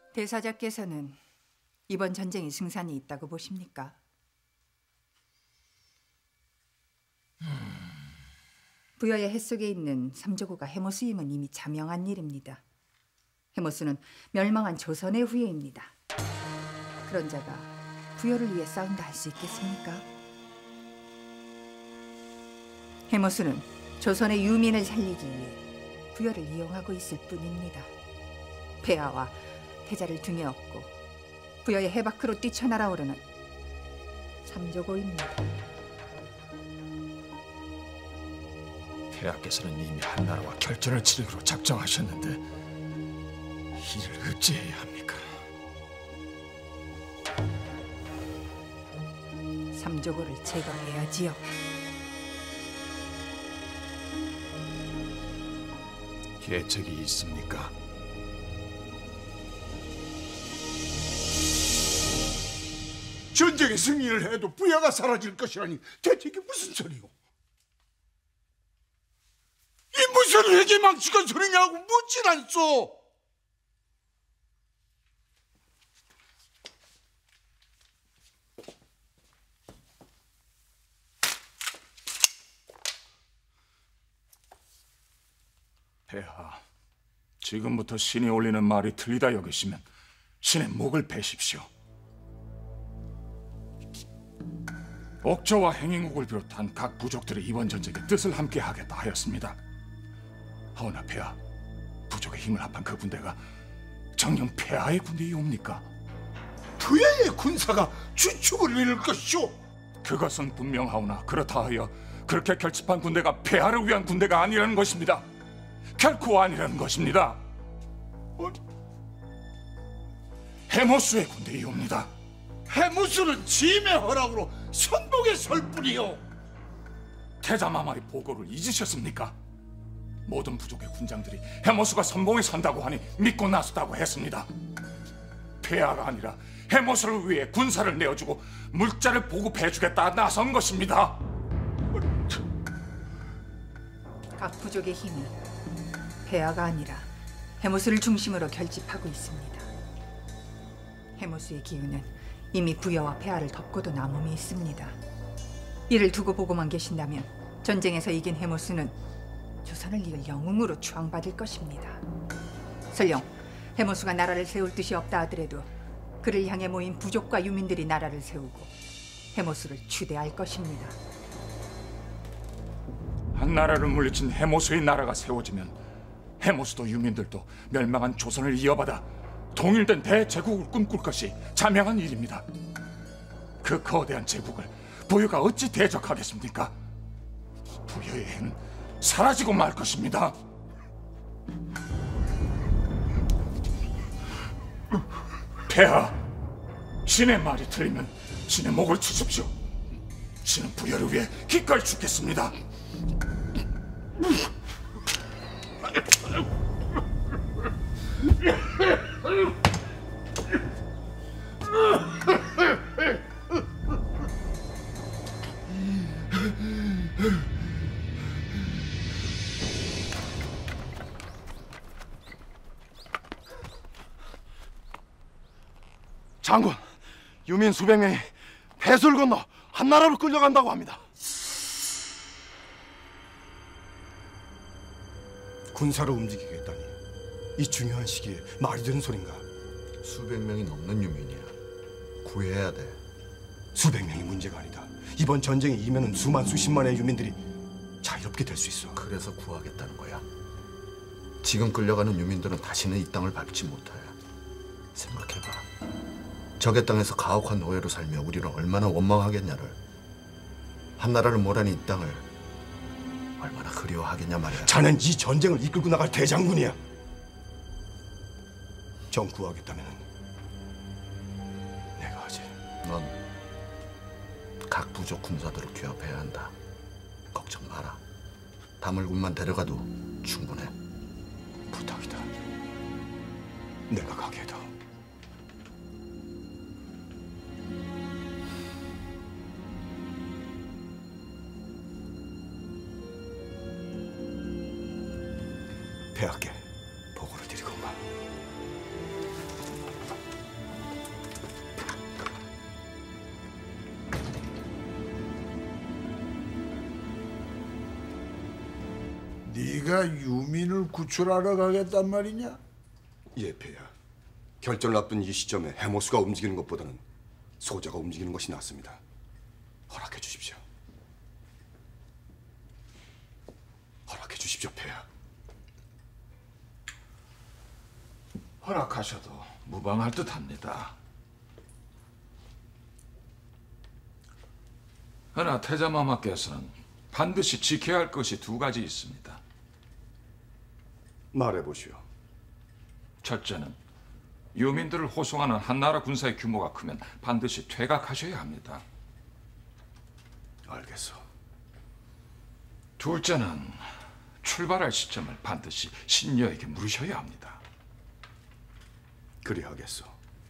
대사자께서는 이번 전쟁에 승산이 있다고 보십니까? 부여의 햇속에 있는 삼조고가 해모수임은 이미 자명한 일입니다. 해모수는 멸망한 조선의 후예입니다. 그런 자가 부여를 위해 싸운다 할 수 있겠습니까? 해모수는 조선의 유민을 살리기 위해 부여를 이용하고 있을 뿐입니다. 폐하와 태자를 등에 업고 부여의 해 밖으로 뛰쳐날아오르는 삼조고입니다. 폐하께서는 이미 한나라와 결전을 치르기로 작정하셨는데 이를 어찌해야 합니까? 삼조고를 제거해야지요. 계책이 있습니까? 전쟁에 승리를 해도 부여가 사라질 것이라니 대체 무슨 소리요? 이 무슨 회계망측한 소리냐고 묻질 않소. 폐하, 지금부터 신이 올리는 말이 틀리다 여기시면 신의 목을 베십시오. 옥저와 행인국을 비롯한 각 부족들이 이번 전쟁에 뜻을 함께 하겠다 하였습니다. 하오나 폐하, 부족의 힘을 합한 그 군대가 정녕 폐하의 군대이옵니까? 부여의 군사가 주축을 이룰 것이오. 그것은 분명하오나 그렇다 하여 그렇게 결집한 군대가 폐하를 위한 군대가 아니라는 것입니다. 결코 아니라는 것입니다. 해모수의 군대이옵니다. 해모수는 짐의 허락으로 선봉에 설 뿐이요. 태자마마의 보고를 잊으셨습니까? 모든 부족의 군장들이 해모수가 선봉에 선다고 하니 믿고 나섰다고 했습니다. 폐하가 아니라 해모수를 위해 군사를 내어주고 물자를 보급해주겠다 나선 것입니다. 각 부족의 힘이 폐하가 아니라 해모수를 중심으로 결집하고 있습니다. 해모수의 기운은 이미 부여와 폐하를 덮고도 남음이 있습니다. 이를 두고 보고만 계신다면 전쟁에서 이긴 해모수는 조선을 이을 영웅으로 추앙받을 것입니다. 설령 해모수가 나라를 세울 뜻이 없다 하더라도 그를 향해 모인 부족과 유민들이 나라를 세우고 해모수를 추대할 것입니다. 한나라를 물리친 해모수의 나라가 세워지면 해모수도 유민들도 멸망한 조선을 이어받아 통일된 대제국을 꿈꿀 것이 자명한 일입니다. 그 거대한 제국을 부여가 어찌 대적하겠습니까? 부여의 해는 사라지고 말 것입니다. 폐하, 신의 말이 틀리면 신의 목을 치십시오. 신은 부여를 위해 기꺼이 죽겠습니다. 장군, 유민 수백 명이 배수를 건너 한나라로 끌려간다고 합니다. 군사로 움직이겠다니 이 중요한 시기에 말이 되는 소린가? 수백 명이 넘는 유민이야. 구해야 돼. 수백 명이 문제가 아니다. 이번 전쟁에 이면은 수만 수십만의 유민들이 자유롭게 될 수 있어. 그래서 구하겠다는 거야. 지금 끌려가는 유민들은 다시는 이 땅을 밟지 못해. 생각해봐. 적의 땅에서 가혹한 노예로 살며 우리는 얼마나 원망하겠냐를. 한나라를 몰아낸 이 땅을 얼마나 그리워하겠냐 말이야. 자넨 이 전쟁을 이끌고 나갈 대장군이야. 정 구하겠다면 내가 하지. 넌 각 부족 군사들을 규합해야 한다. 걱정 마라. 다물군만 데려가도 충분해. 부탁이다. 내가 가게 해다. 폐하께 보고를 드리고 마. 네가 유민을 구출하러 가겠단 말이냐? 예, 폐하. 결정을 앞둔 이 시점에 해모수가 움직이는 것보다는 소자가 움직이는 것이 낫습니다. 허락해 주십시오. 허락해 주십시오, 폐하. 허락하셔도 무방할 듯합니다. 그러나 태자마마께서는 반드시 지켜야 할 것이 두 가지 있습니다. 말해보시오. 첫째는 유민들을 호송하는 한나라 군사의 규모가 크면 반드시 퇴각하셔야 합니다. 알겠소. 둘째는 출발할 시점을 반드시 신녀에게 물으셔야 합니다. 그리하겠소.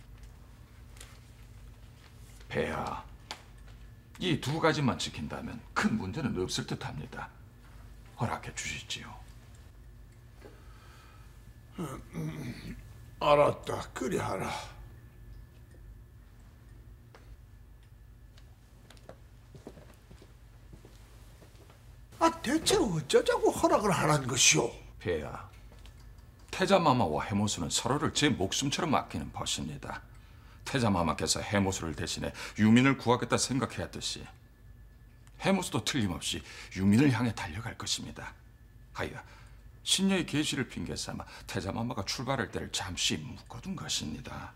폐하, 이 두 가지만 지킨다면 큰 문제는 없을 듯합니다. 허락해 주시지요. 알았다. 그리 하라. 대체 어쩌자고 허락을 하라는 것이오? 폐하, 태자마마와 해모수는 서로를 제 목숨처럼 아끼는 벗입니다. 태자마마께서 해모수를 대신해 유민을 구하겠다 생각해왔듯이 해모수도 틀림없이 유민을 향해 달려갈 것입니다. 하여 신녀의 계시를 핑계 삼아 태자마마가 출발할 때를 잠시 묶어둔 것입니다.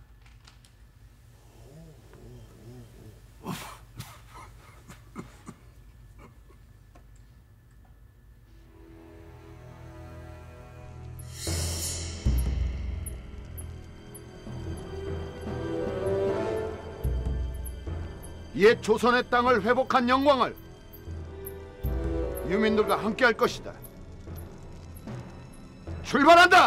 옛 조선의 땅을 회복한 영광을 유민들과 함께할 것이다. 출발한다.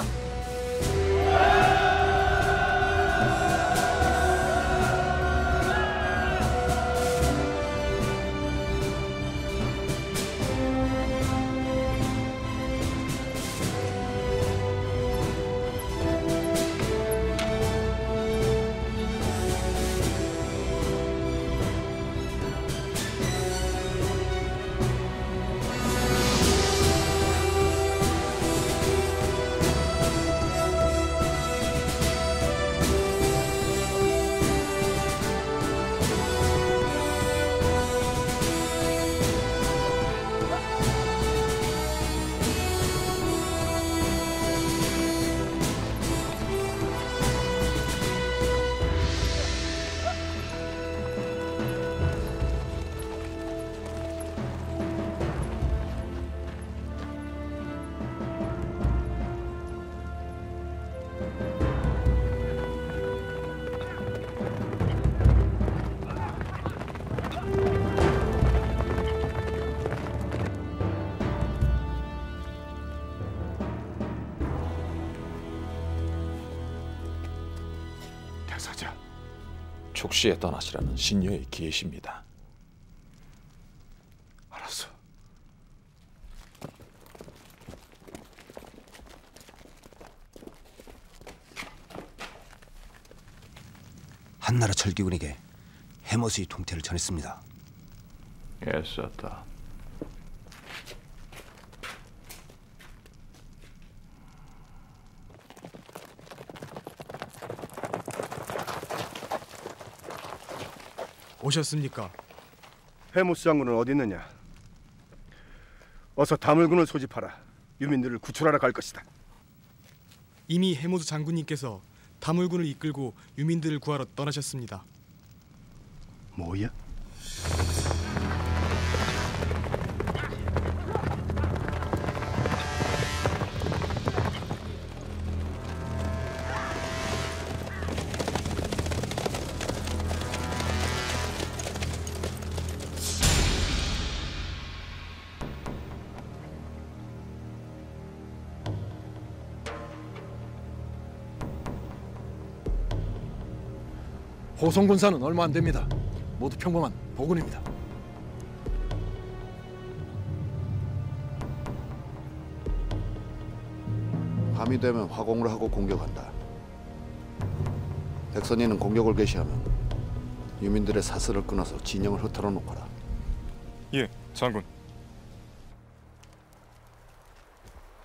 대사자, 촉시에 떠나시라는 신녀의 계시입니다. 알았어. 한나라 철기군에게 해머스의 통태를 전했습니다. 애썼다. 오셨습니까? 해모수 장군은 어디 있느냐? 어서 다물군을 소집하라. 유민들을 구출하러 갈 것이다. 이미 해모수 장군님께서 다물군을 이끌고 유민들을 구하러 떠나셨습니다. 뭐야? 호송 군사는 얼마 안 됩니다. 모두 평범한 보군입니다. 밤이 되면 화공을 하고 공격한다. 백선이는 공격을 개시하면 유민들의 사슬을 끊어서 진영을 흐트러 놓거라. 예, 장군.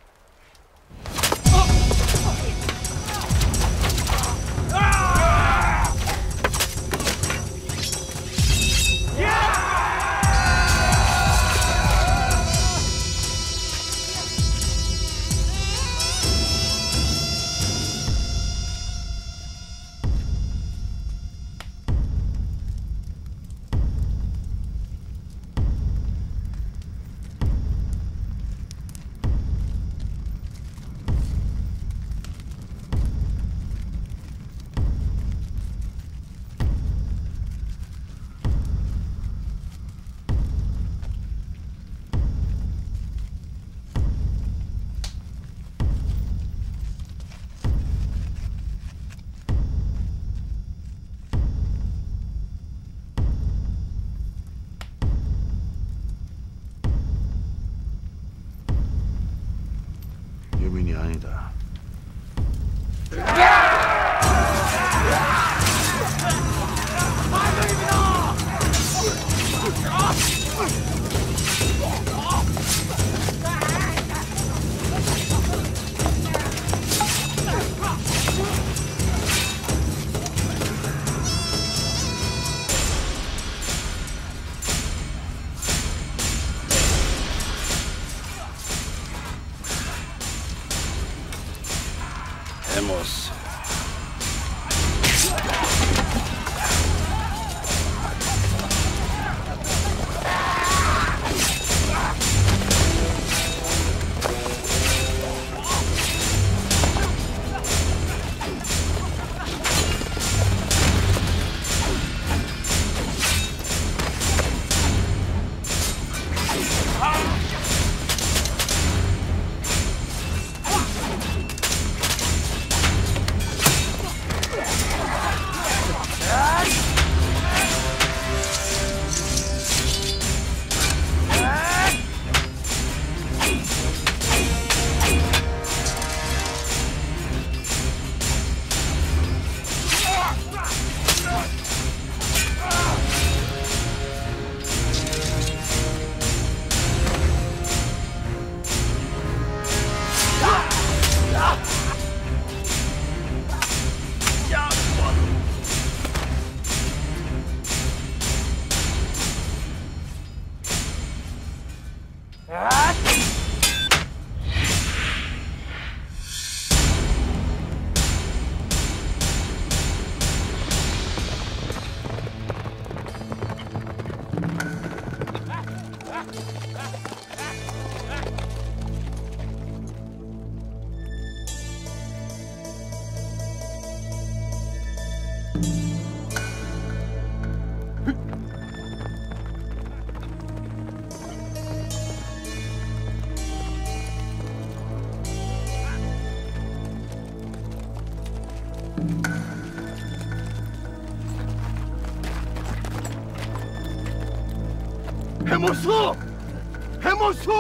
해모수! 해모수!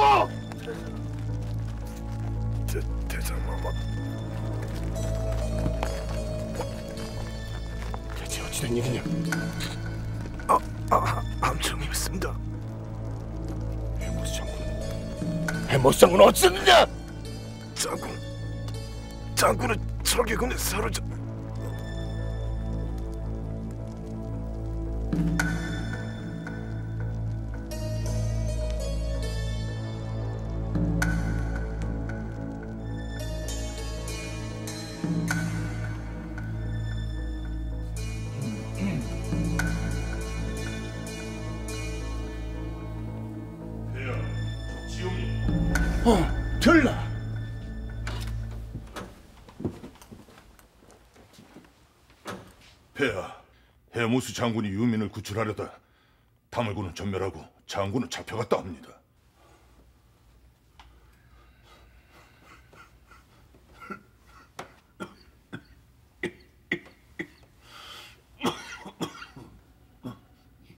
대장마마, 대체 어찌된 일이냐? 함청이었습니다. 해모수 장군 어찌됐느냐? 장군은 적의군에 사로잡. 들라. 폐하, 해모수 장군이 유민을 구출하려다 담을군은 전멸하고 장군은 잡혀갔다 합니다.